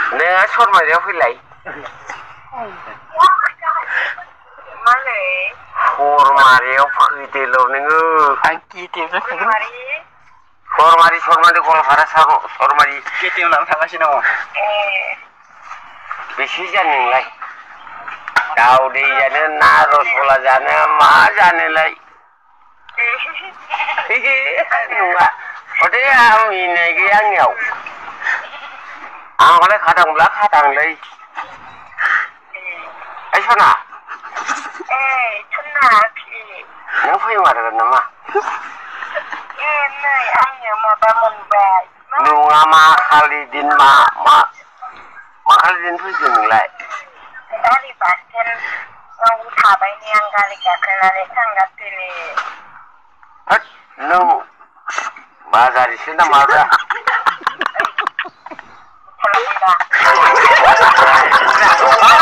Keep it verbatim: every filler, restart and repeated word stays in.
नोंहा सरमारियाव फैलाय मालै सरमारियाव फैदेल' नोङो आं केटिएमजों थांगोन सरमारि सरमारि गवालपारा सरमारि केटिएम लाना थांगासिनो दङ ए बेसे जानो नोंलाय दाउदै जानो ना रसगुल्ला जानो मा जानोलाय नङा हथे आं मिनिनाय गैया आंनियाव आंहालाय खाथांब्ला खाथांलै ओइ सना ए सना नों फैमारगोन नामा ए नै आङो माबा मोनबाय नङा मा खालि दिन मा मा मा खालि दिन फैगोन नोंलाय गारि बास स्टेन्डआव थाबाय नै आं गारि गाखोनानै थांगासिनो होद नों बाजारिसो ना माब्रा खालामदा